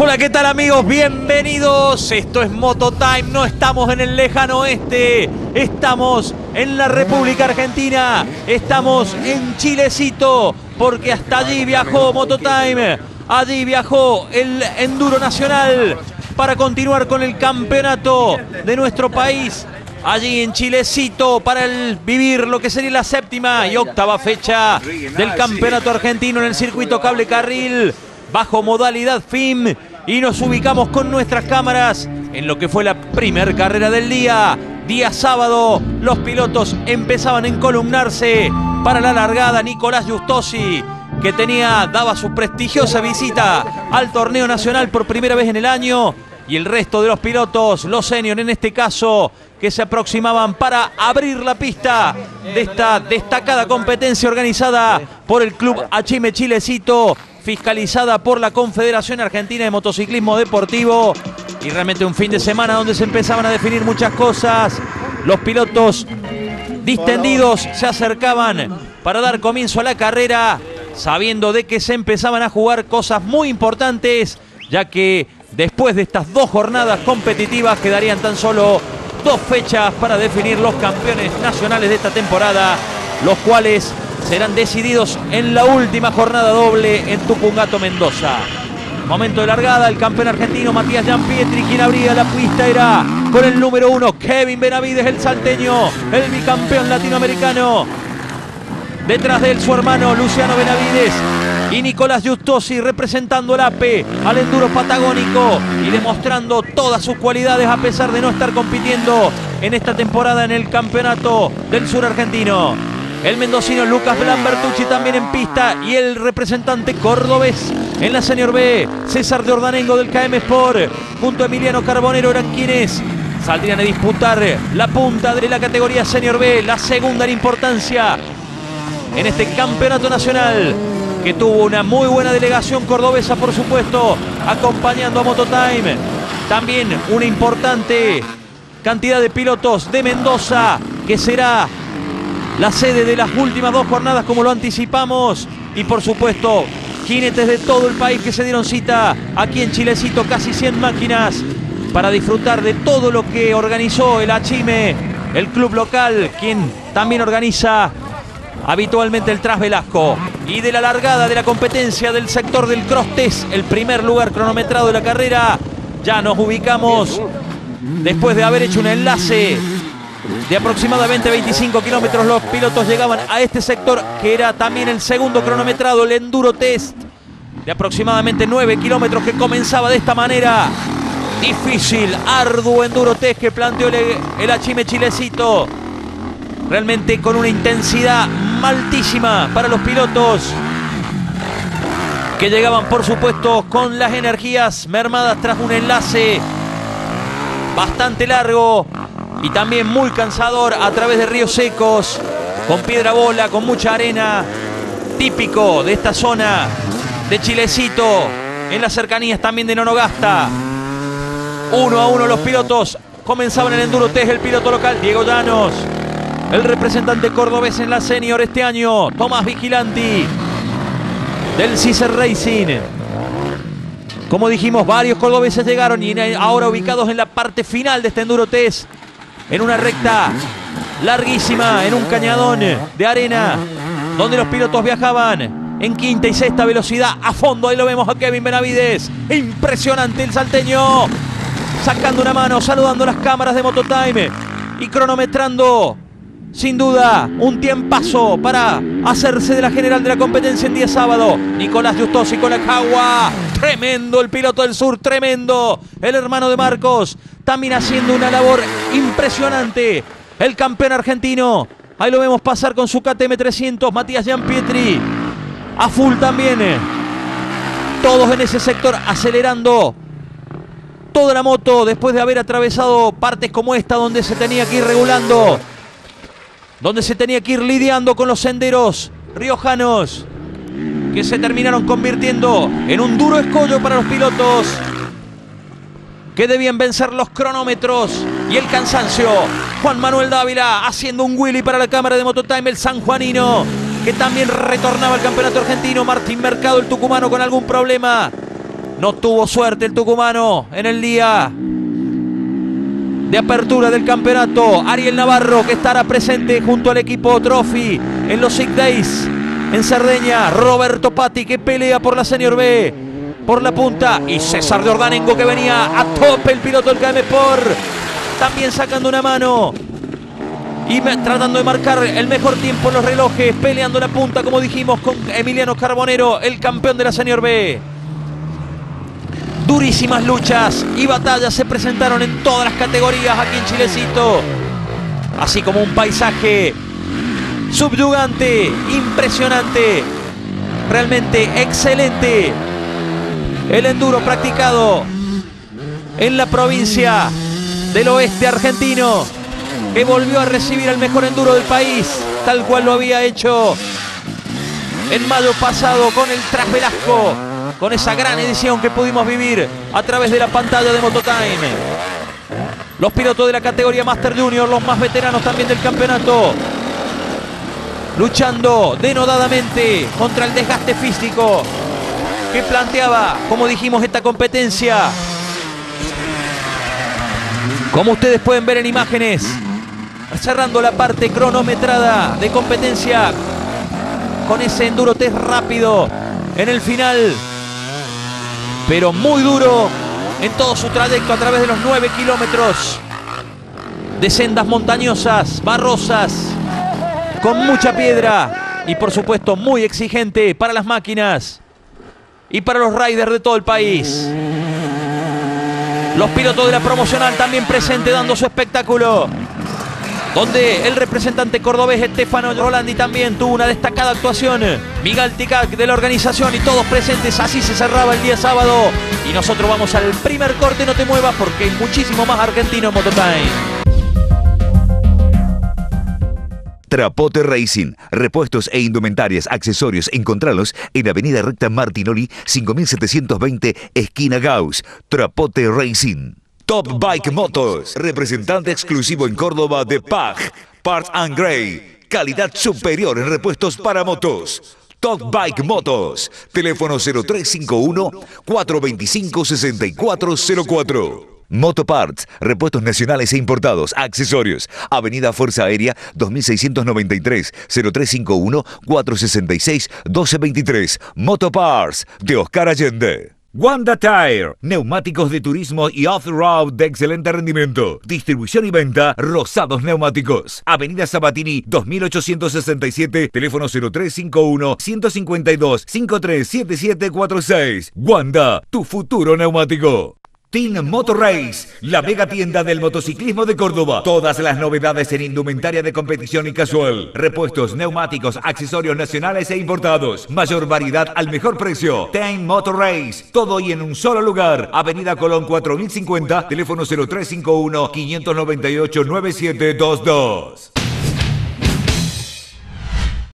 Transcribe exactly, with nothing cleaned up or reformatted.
Hola, ¿qué tal amigos? Bienvenidos. Esto es Mototime. No estamos en el lejano oeste. Estamos en la República Argentina. Estamos en Chilecito, porque hasta allí viajó Mototime. Allí viajó el Enduro Nacional para continuar con el campeonato de nuestro país. Allí en Chilecito para el vivir lo que sería la séptima y octava fecha del campeonato argentino en el circuito cable carril bajo modalidad F I M, y nos ubicamos con nuestras cámaras en lo que fue la primer carrera del día. Día sábado, los pilotos empezaban a encolumnarse para la largada. Nicolás Giustosi, que tenía, daba su prestigiosa visita al torneo nacional por primera vez en el año, y el resto de los pilotos, los senior en este caso, que se aproximaban para abrir la pista de esta destacada competencia organizada por el Club Achime Chilecito, fiscalizada por la Confederación Argentina de Motociclismo Deportivo. Y realmente un fin de semana donde se empezaban a definir muchas cosas. Los pilotos distendidos se acercaban para dar comienzo a la carrera, sabiendo de que se empezaban a jugar cosas muy importantes, ya que después de estas dos jornadas competitivas quedarían tan solo dos fechas para definir los campeones nacionales de esta temporada, los cuales serán decididos en la última jornada doble en Tupungato, Mendoza. Momento de largada, el campeón argentino Matías Giampietri, quien abría la pista era con el número uno, Kevin Benavides, el salteño, el bicampeón latinoamericano. Detrás de él su hermano Luciano Benavides y Nicolás Giustosi, representando el A P E, al enduro patagónico, y demostrando todas sus cualidades a pesar de no estar compitiendo en esta temporada en el campeonato del sur argentino. El mendocino Lucas Lambertucci también en pista, y el representante cordobés en la Senior B, César de Ordanengo del K M Sport, junto a Emiliano Carbonero, eran quienes saldrían a disputar la punta de la categoría Senior B, la segunda en importancia en este campeonato nacional, que tuvo una muy buena delegación cordobesa, por supuesto, acompañando a Mototime. También una importante cantidad de pilotos de Mendoza, que será la sede de las últimas dos jornadas, como lo anticipamos. Y por supuesto, jinetes de todo el país que se dieron cita aquí en Chilecito, casi cien máquinas, para disfrutar de todo lo que organizó el Achime, el club local, quien también organiza habitualmente el Tras Velasco. Y de la largada de la competencia del sector del Cross Test, el primer lugar cronometrado de la carrera, ya nos ubicamos después de haber hecho un enlace de aproximadamente veinticinco kilómetros. Los pilotos llegaban a este sector, que era también el segundo cronometrado, el Enduro Test, de aproximadamente nueve kilómetros, que comenzaba de esta manera. Difícil, arduo Enduro Test que planteó el, el Achime Chilecito, realmente con una intensidad altísima para los pilotos, que llegaban por supuesto con las energías mermadas tras un enlace bastante largo y también muy cansador a través de ríos secos, con piedra bola, con mucha arena, típico de esta zona de Chilecito, en las cercanías también de Nonogasta. Uno a uno los pilotos comenzaban el Enduro Test. El piloto local Diego Llanos, el representante cordobés en la senior este año, Tomás Vigilanti, del Cicer Racing. Como dijimos, varios cordobeses llegaron y ahora ubicados en la parte final de este Enduro Test, en una recta larguísima, en un cañadón de arena, donde los pilotos viajaban en quinta y sexta velocidad a fondo. Ahí lo vemos a Kevin Benavides, impresionante el salteño, sacando una mano, saludando las cámaras de Mototime y cronometrando sin duda un tiempazo para hacerse de la general de la competencia en día sábado. Nicolás Giustosi con la Cagua, tremendo el piloto del sur, tremendo el hermano de Marcos, también haciendo una labor impresionante el campeón argentino. Ahí lo vemos pasar con su K T M trescientos, Matías Giampietri, a full también, todos en ese sector acelerando toda la moto después de haber atravesado partes como esta, donde se tenía que ir regulando, donde se tenía que ir lidiando con los senderos riojanos, que se terminaron convirtiendo en un duro escollo para los pilotos, que debían vencer los cronómetros y el cansancio. Juan Manuel Dávila haciendo un wheelie para la cámara de Mototime, el sanjuanino, que también retornaba al campeonato argentino. Martín Mercado, el tucumano, con algún problema. No tuvo suerte el tucumano en el día de apertura del campeonato. Ariel Navarro, que estará presente junto al equipo Trophy en los Sick Days en Cerdeña. Roberto Patti, que pelea por la Senior B, por la punta. Y César de Ordanengo, que venía a tope, el piloto del K M Sport, también sacando una mano y tratando de marcar el mejor tiempo en los relojes, peleando la punta, como dijimos, con Emiliano Carbonero, el campeón de la Senior B. Durísimas luchas y batallas se presentaron en todas las categorías aquí en Chilecito, así como un paisaje subyugante, impresionante, realmente excelente. El enduro practicado en la provincia del oeste argentino, que volvió a recibir el mejor enduro del país, tal cual lo había hecho en mayo pasado con el Tras Velasco, con esa gran edición que pudimos vivir a través de la pantalla de Mototime. Los pilotos de la categoría Master Junior, los más veteranos también del campeonato, luchando denodadamente contra el desgaste físico que planteaba, como dijimos, esta competencia. Como ustedes pueden ver en imágenes, cerrando la parte cronometrada de competencia con ese enduro test rápido en el final, pero muy duro en todo su trayecto a través de los nueve kilómetros de sendas montañosas, barrosas, con mucha piedra y por supuesto muy exigente para las máquinas y para los riders de todo el país. Los pilotos de la promocional también presentes, dando su espectáculo, donde el representante cordobés Estefano Rolandi también tuvo una destacada actuación. Miguel Ticac de la organización y todos presentes. Así se cerraba el día sábado. Y nosotros vamos al primer corte. No te muevas porque hay muchísimo más argentino en Mototime. Trapote Racing, repuestos e indumentarias, accesorios, encontralos en Avenida Recta Martinoli, cinco mil setecientos veinte, esquina Gauss. Trapote Racing. Top Bike Motors, representante exclusivo en Córdoba de P A G, Parts and Grey, calidad superior en repuestos para motos. Top Bike Motors, teléfono cero tres cinco uno, cuatro dos cinco, seis cuatro cero cuatro. Motoparts, repuestos nacionales e importados, accesorios. Avenida Fuerza Aérea dos mil seiscientos noventa y tres, cero tres cinco uno, cuatro seis seis, uno dos dos tres. Motoparts, de Oscar Allende. Wanda Tire, neumáticos de turismo y off-road de excelente rendimiento. Distribución y venta, Rosados Neumáticos. Avenida Sabatini, dos mil ochocientos sesenta y siete, teléfono cero tres cinco uno, uno cinco dos, cinco tres siete siete cuatro seis. Wanda, tu futuro neumático. Team Motor Race, la mega tienda del motociclismo de Córdoba. Todas las novedades en indumentaria de competición y casual. Repuestos, neumáticos, accesorios nacionales e importados. Mayor variedad al mejor precio. Team Motor Race, todo y en un solo lugar. Avenida Colón cuatro mil cincuenta, teléfono cero tres cinco uno, cinco nueve ocho, nueve siete dos dos.